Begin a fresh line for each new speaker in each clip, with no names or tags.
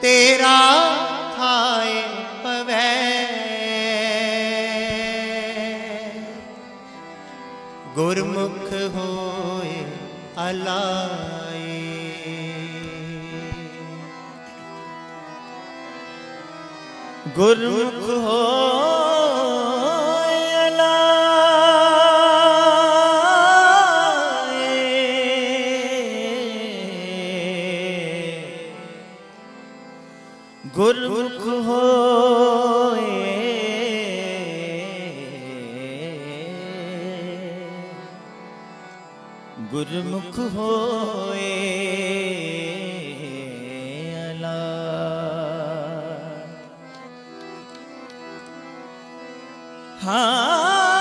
तेरा थाए पवै गुरमुख होए अलाए। गुरमुख होए अलाए गुरमुख होए गुरमुख होए अला। हाँ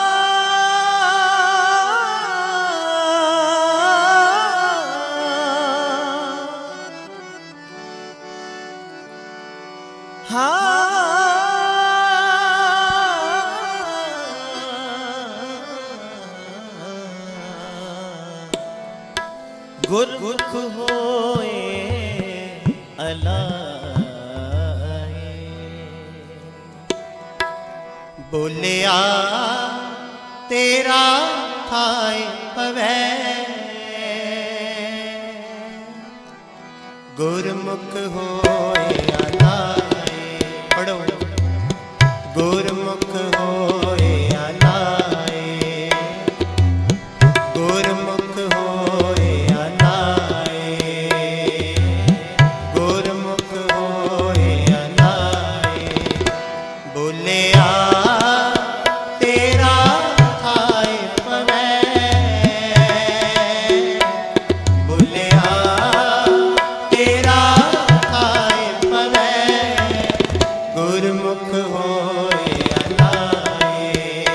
गुरमुख होए अलाए। बोलिया तेरा थाए पवै गुरमुख होए अलाए। पढ़ो गुरमुख होए अलाए गुरमुख होए अलाए गुरमुख होए अलाए। बोलिया तेरा थाए पवै बोलिया तेरा थाए पवै गुरमुख होए अलाए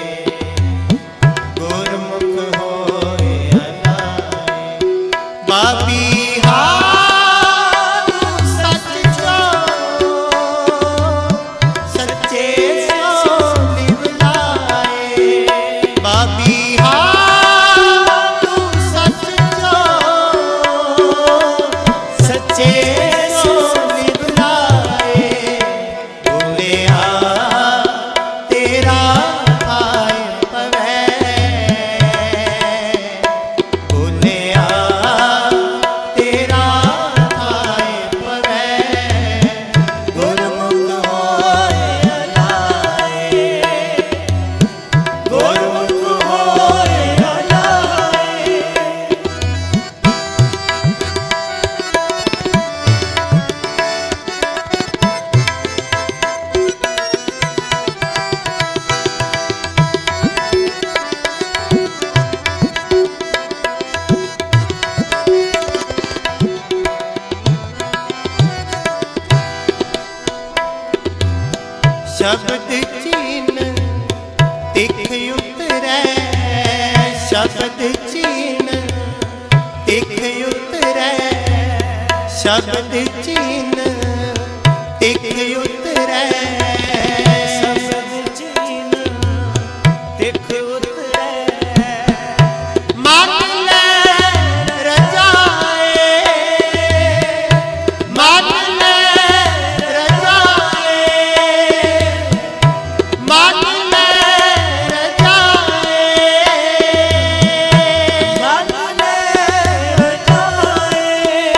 गुरमुख होए अलाए। बाबी सच जो सच्चे सो निवलाए। बाबी सच जो सच्चे सो निवलाए। बोलिया तेरा थाए पवै बोलिया तेरा थाए पवै गुरमुख होए अलाए गुरमुख होए अलाए। शब्द चीन तिख उतरै शब्द चीन तिख उतरै शब्द चीन तिख उतरै शब्द चीन तिख उतरै। मान ले रजाए मान ले रजाए मान ले रजाए मान ले रजाए।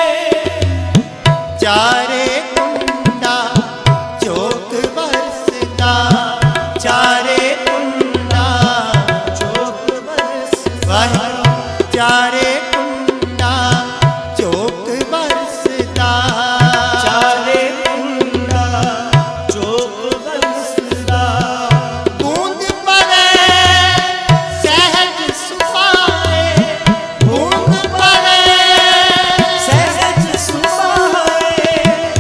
चारे कुंडा चौक बरसदा चारे कुंडा चौक बरसदा चारे कुंडा चौक बरसदा चारे कुंडा चौक बरसदा। बूंद पड़े सहज सुहाए बूंद पड़े सहज सुहाए।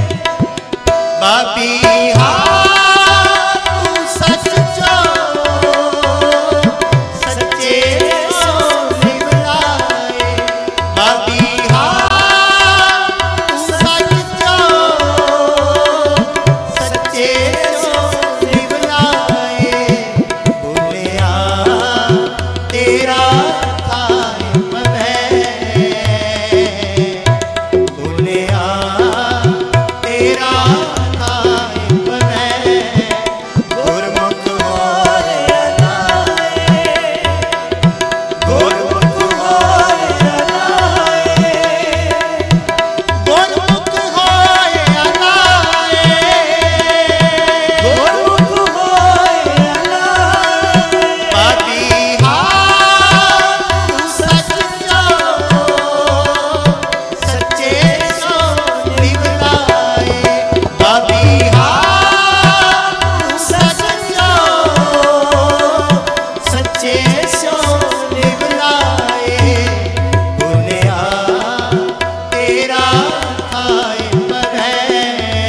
बाबी तू सच जो सच्चे सो निवलाए। बाबी तू सच जो सच्चे सो निवलाए। बोलिया तेरा थाए पवै बोलिया तेरा तेरा थाए पवै गुरमुख होए अलाए गुरमुख होए अलाए गुरमुख होए अलाए गुरमुख होए अलाए पापीहा सच सच्चे सो निवलाए पापीहा सच सच्चे सो निवलाए बोलिया तेरा थाए पवै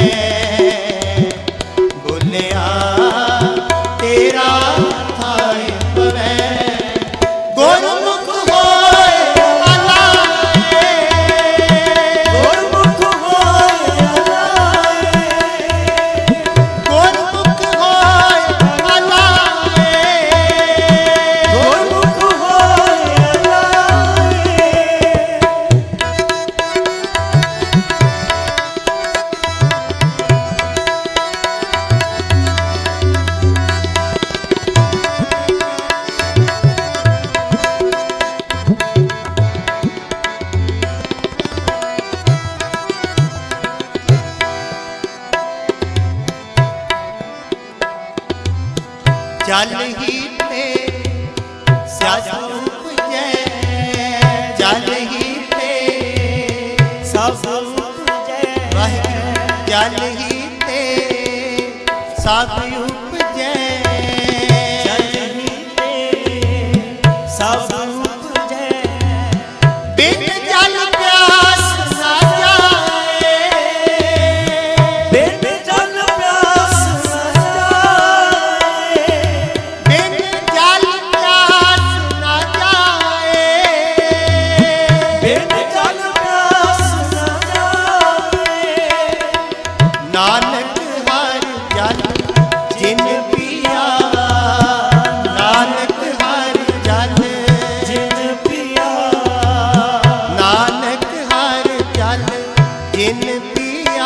बोलिया तेरा थाए पवै गुरमुख होए अलाए गुरमुख होए अलाए गुरमुख होए अलाए गुरमुख होए जल ही ते सब उपजै जल ही ते सब उपजै वाहिगुरू जल ही ते सब उपजै जल ही ते सब उपजै बिन जल प्यास ना जाए बिन जल प्यास ना जाए बिन जल प्यास ना जाए बिन जल प्यास ना जाए नानक हर जल जिन पिया नानक हर जल जिन पिया नानक हर जल जिन पिया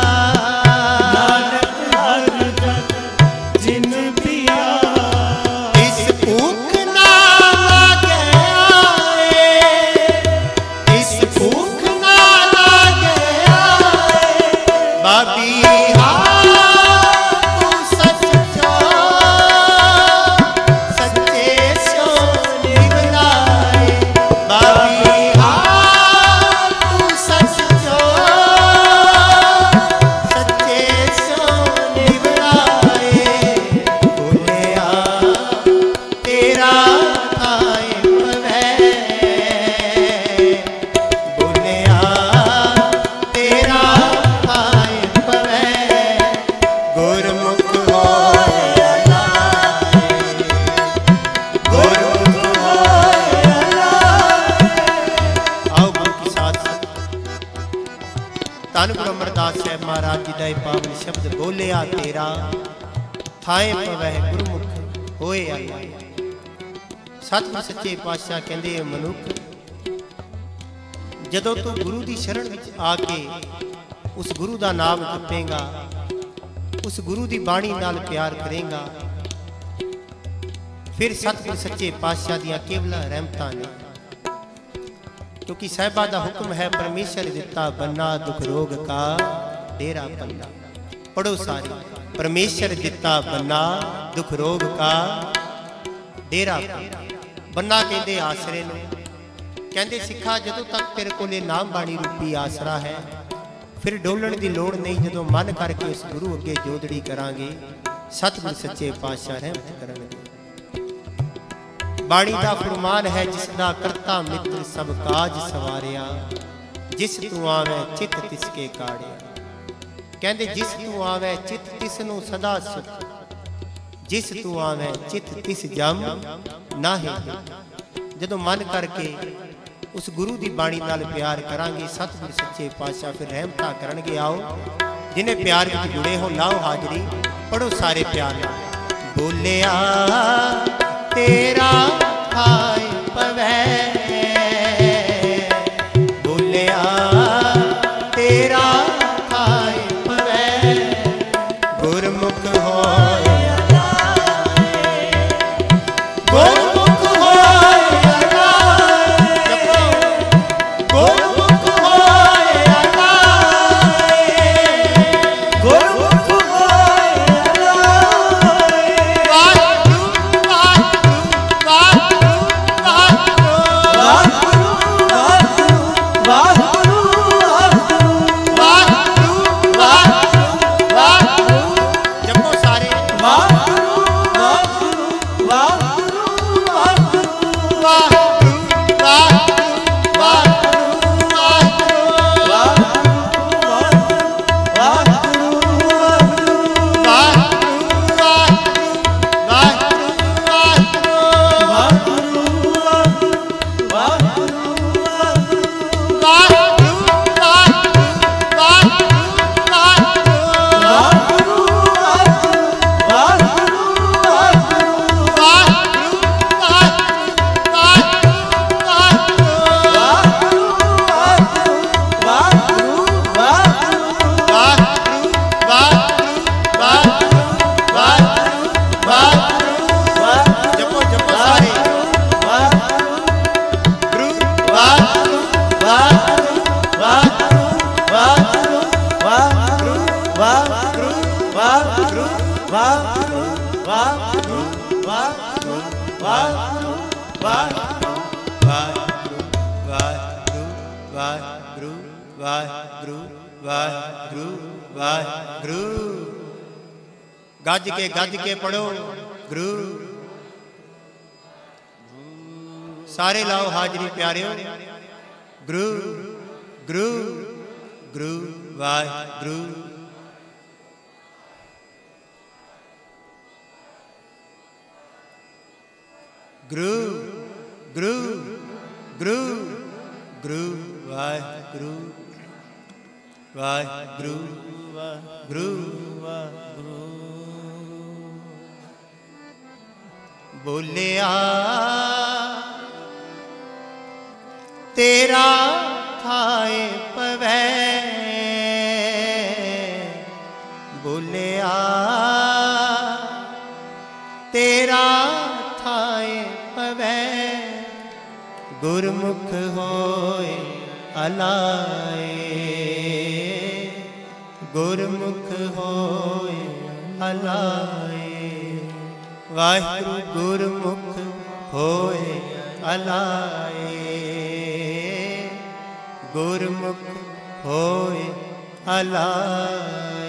नानक हर जल जिन पिया इस भूख ना लागे आए इस भूख ना लागे आए बाबीहा तू सच सच्चे सो निवलाए बाबीहा तू सच सच्चे सो निवलाए बोलिया तेरा थाए पवै बोलिया तेरा थाए पवै गुरमुख होए अलाए गुरमुख होए अलाए आओ गुरु की साथ धन गुरु अमरदास साहब महाराज जी का पावन शब्द बोलिया तेरा थाए पवै गुरमुख होए अलाए सतगुर सच्चे पातशाह कहंदे मनुख जदों तू गुरु की शरण विच आके उस गुरु का नाम जपेगा उस गुरु की बाणी नाल प्यार करेगा फिर सतगुर सच्चे पातशाह दियां केवल रहमतां ने क्योंकि साहिबा का हुक्म है परमेश्वर दिता बन्ना दुख रोग का डेरा पन्ना पढ़ो सारी परमेश्वर दिता बन्ना दुख रोग का डेरा पन्ना बन्ना कहते आसरे नूं कहते सिखा जदों तक तेरे कोले नाम बाणी रूपी आसरा है फिर डोलण की लोड़ नहीं जदों मन करके उस गुरु अगे जोदड़ी करांगे सतगुर सच्चे पातशाह रहमत करनगे बाणी का फरमान है जिसदा करता मित्र सब काज सवारिया जिस तू आवे चित तिसके काड़िया कहते जिस तू आवे चित तिस नूं सदा सुख जिस तू आवे चित तिस जम नाहे जदों मन करके उस गुरु की बाणी नाल प्यार करांगे सतगुर सच्चे पातशाह फिर रहमता करनगे आओ जिन्हें प्यार में जुड़े हो लाओ हाजरी पढ़ो सारे प्यार बोलिया तेरा थाए पवै बोलिया तेरा थाए पवै वाहगुरु वाहगुरु वाहगुरु वाहगुरु वाहगुरु वाहगुरु वाहगुरु वाहगुरु वाहगुरु वाहगुरु वाहगुरु। गज के पढ़ो गुरु। सारे लाओ हाजरी प्यारे गुरु गुरु गुरु वाहगुरु। गुरु गुरु गुरु गुरु वाहगुरु वाहगुरु गुरु वाहगुरु। बोलिया तेरा थाए पवै, बोलिया तेरा थाए पवै, गुरमुख होए अलाए, गुरमुख होए अलाए। वाहिगुरु गुरमुख होए अलाए, गुरमुख होए अलाए।